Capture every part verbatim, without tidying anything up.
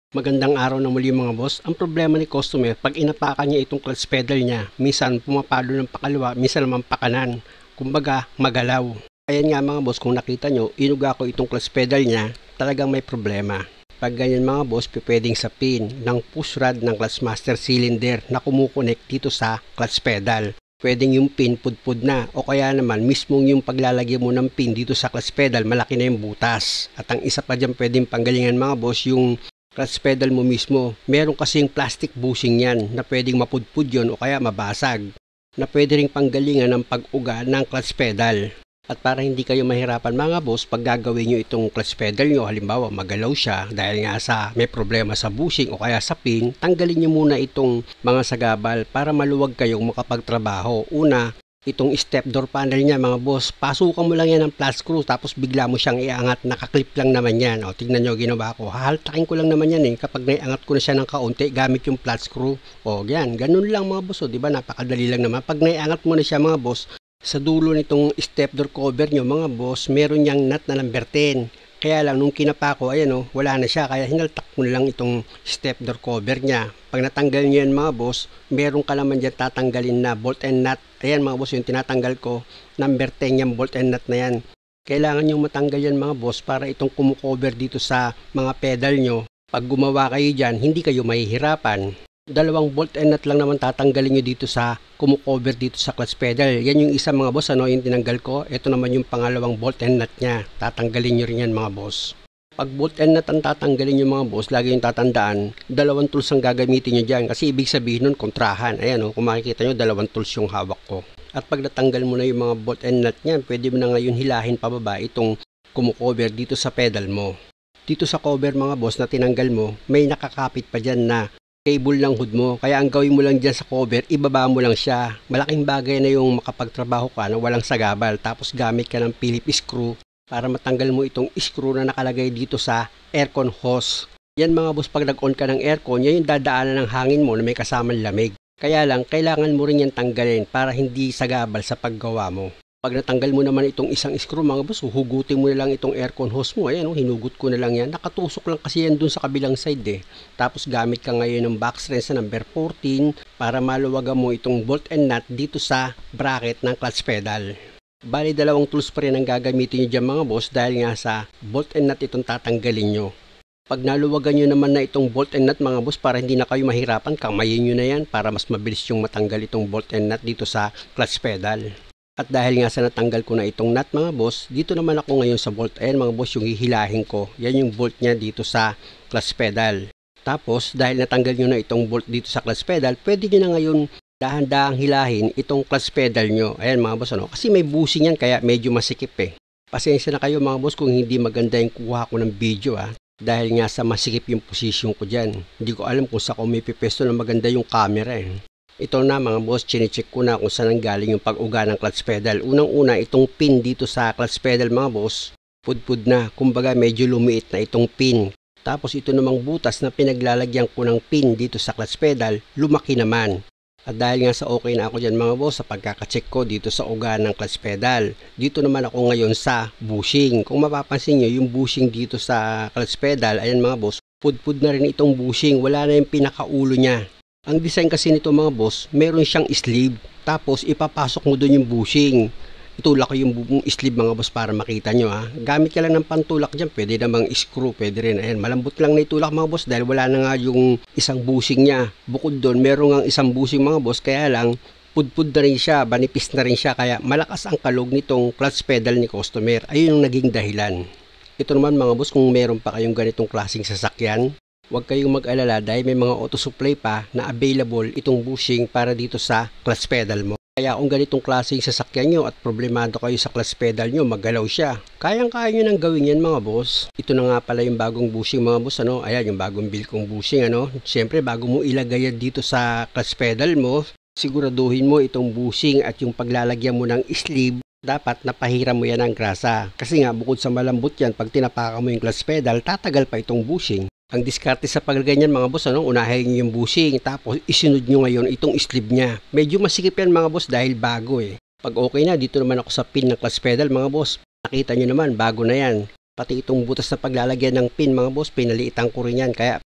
Magandang araw na muli mga boss. Ang problema ni customer, pag inapakan niya itong clutch pedal niya, minsan pumapalo ng pakaliwa, minsan naman pakanan. Kumbaga, magalaw. Ayan nga mga boss, kung nakita nyo, inuga ko itong clutch pedal niya, talagang may problema. Pag ganyan mga boss, pwedeng sa pin ng push rod ng clutch master cylinder na kumukonek dito sa clutch pedal. Pwedeng yung pin pudpud na o kaya naman mismong yung paglalagyan mo ng pin dito sa clutch pedal, malaki na yung butas. At ang isa pa dyan pwedeng panggalingan mga boss, yung clutch pedal mo mismo. Meron kasing plastic bushing yan na pwedeng mapudpud yun o kaya mabasag, na pwede ring panggalingan ng pag-uga ng clutch pedal. At para hindi kayo mahirapan mga boss, pag gagawin nyo itong clutch pedal nyo, halimbawa magalaw siya dahil nga sa may problema sa bushing o kaya sa pin, tanggalin nyo muna itong mga sagabal para maluwag kayong makapagtrabaho. Una, itong step door panel niya mga boss, pasukan mo lang yan ng flat screw tapos bigla mo siyang iangat, nakaklip lang naman yan. O tignan nyo ginawa ko, hahaltakin ko lang naman yan eh kapag naiangat ko na siya ng kaunti gamit yung flat screw. O yan, ganun lang mga boss, o diba napakadali lang naman. Pag naiangat mo na siya mga boss, sa dulo nitong step door cover nyo mga boss, meron niyang nut na number ten. Kaya lang nung kinapa ko, ayan o, wala na siya, kaya hinaltak ko na lang itong step door cover niya. Pag natanggal niyo yan mga boss, meron ka naman dyan tatanggalin na bolt and nut. Ayan mga boss, yung tinatanggal ko, number ten yung bolt and nut na yan. Kailangan nyo matanggal yan mga boss para itong kumukover dito sa mga pedal nyo. Pag gumawa kayo dyan, hindi kayo mahihirapan. Dalawang bolt and nut lang naman tatanggalin nyo dito sa kumukover dito sa clutch pedal. Yan yung isa mga boss, ano, yung tinanggal ko. Ito naman yung pangalawang bolt and nut nya. Tatanggalin nyo rin yan mga boss. Pag bolt and nut ang tatanggalin nyo mga boss, lagi yung tatandaan, dalawang tools ang gagamitin nyo dyan. Kasi ibig sabihin nun, kontrahan. Ayan o, kung makikita nyo, dalawang tools yung hawak ko. At pag natanggal mo na yung mga bolt and nut nya, pwede mo na ngayon hilahin pababa itong kumukover dito sa pedal mo. Dito sa cover mga boss na tinanggal mo, may nakakapit pa dyan na cable ng hood mo. Kaya ang gawin mo lang dyan sa cover, ibaba mo lang siya. Malaking bagay na yung makapagtrabaho ka na walang sagabal. Tapos gamit ka ng Phillips screw para matanggal mo itong screw na nakalagay dito sa aircon hose. Yan mga boss, pag nag-on ka ng aircon, yan yung dadaanan ng hangin mo na may kasamang lamig. Kaya lang, kailangan mo rin yan tanggalin para hindi sagabal sa paggawa mo. Pag natanggal mo naman itong isang screw mga boss, hugutin mo na lang itong aircon hose mo. Ayan, oh, hinugot ko na lang yan. Nakatusok lang kasi yan dun sa kabilang side eh. Tapos gamit ka ngayon ng box wrench na number fourteen para maluwagan mo itong bolt and nut dito sa bracket ng clutch pedal. Bali, dalawang tools pa rin ang gagamitin nyo dyan mga boss dahil nga sa bolt and nut itong tatanggalin nyo. Pag naluwagan nyo naman na itong bolt and nut mga boss, para hindi na kayo mahirapan, kamayin nyo na yan para mas mabilis yung matanggal itong bolt and nut dito sa clutch pedal. At dahil nga sa natanggal ko na itong nut mga boss, dito naman ako ngayon sa bolt. Ayan mga boss, yung hihilahin ko. Yan yung bolt niya dito sa clutch pedal. Tapos dahil natanggal nyo na itong bolt dito sa clutch pedal, pwede nyo na ngayon dahan-dahang hilahin itong clutch pedal nyo. Ayan mga boss, ano? Kasi may bushing yan kaya medyo masikip eh. Pasensya na kayo mga boss kung hindi maganda yung kuha ko ng video ah. Dahil nga sa masikip yung position ko dyan. Hindi ko alam kung sa ko may pipesto na maganda yung camera eh. Ito na mga boss, chinecheck ko na kung saan galing yung pag-uga ng clutch pedal. Unang-una, itong pin dito sa clutch pedal mga boss, pudpud na. Kumbaga medyo lumiit na itong pin. Tapos ito namang butas na pinaglalagyan ko ng pin dito sa clutch pedal, lumaki naman. At dahil nga sa okay na ako dyan mga boss, sa pagkakacheck ko dito sa uga ng clutch pedal, dito naman ako ngayon sa bushing. Kung mapapansin nyo, yung bushing dito sa clutch pedal, ayan mga boss, pudpud na rin itong bushing. Wala na yung pinakaulo niya. Ang design kasi nito mga boss, meron siyang sleeve, tapos ipapasok mo doon yung bushing. Itulak ko yung sleeve mga boss para makita nyo ha. Gamit ka lang ng pantulak dyan, pwede namang screw, pwede rin. Ayan, malambot lang na itulak mga boss dahil wala na nga yung isang bushing niya. Bukod doon, meron nga isang bushing mga boss, kaya lang pudpud na rin siya, banipis na rin siya, kaya malakas ang kalog nitong clutch pedal ni customer. Ayun yung naging dahilan. Ito naman mga boss, kung meron pa kayong ganitong klaseng sasakyan, huwag kayong mag-alala dahil may mga auto supply pa na available itong bushing para dito sa clutch pedal mo. Kaya kung ganitong klaseng sasakyan nyo at problemado kayo sa clutch pedal nyo, maggalaw siya. Kayang-kaya nyo nang gawin yan mga boss. Ito na nga pala yung bagong bushing mga boss, ano? Ayan yung bagong build kong bushing, ano? Siyempre bago mo ilagay yan dito sa clutch pedal mo, siguraduhin mo itong bushing at yung paglalagyan mo ng sleeve, dapat napahiram mo yan ng grasa. Kasi nga bukod sa malambot yan, pag tinapakan mo yung clutch pedal, tatagal pa itong bushing. Ang diskarte sa pagganyan mga boss, ano, unahin nyo yung bushing, tapos isunod nyo ngayon itong sleeve niya. Medyo masikip yan mga boss dahil bago eh. Pag okay na, dito naman ako sa pin ng clutch pedal mga boss. Nakita nyo naman, bago na yan. Pati itong butas na paglalagyan ng pin mga boss, pinaliitan ko rin yan. Kaya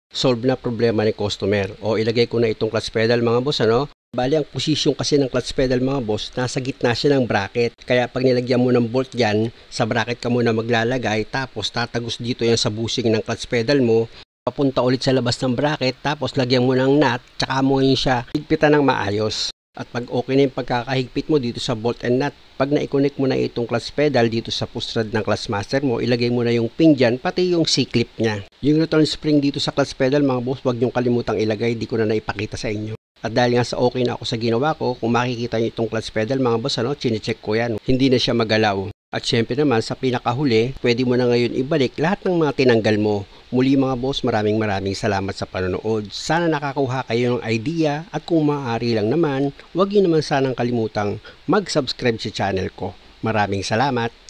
solve na problema ni customer. O ilagay ko na itong clutch pedal mga boss, ano? Bali, ang position kasi ng clutch pedal mga boss, nasa gitna siya ng bracket. Kaya pag nilagyan mo ng bolt dyan, sa bracket ka muna maglalagay, tapos tatagos dito yan sa bushing ng clutch pedal mo, papunta ulit sa labas ng bracket, tapos lagyan mo ng nut, tsaka mo yun siya higpitan ng maayos. At pag okay na yung pagkakahigpit mo dito sa bolt and nut, pag na-connect mo na itong clutch pedal dito sa push rod ng clutch master mo, ilagay mo na yung pin dyan, pati yung C-clip niya. Yung return spring dito sa clutch pedal mga boss, huwag niyong kalimutang ilagay, di ko na naipakita sa inyo. At dahil nga sa okay na ako sa ginawa ko, kung makikita niyo itong clutch pedal mga boss, ano, chinecheck ko yan, hindi na siya magalaw. At syempre naman sa pinakahuli, pwede mo na ngayon ibalik lahat ng mga tinanggal mo. Muli mga boss, maraming maraming salamat sa panonood. Sana nakakuha kayo ng idea at kung maaari lang naman, huwag niyo naman sanang kalimutang mag-subscribe sa channel ko. Maraming salamat!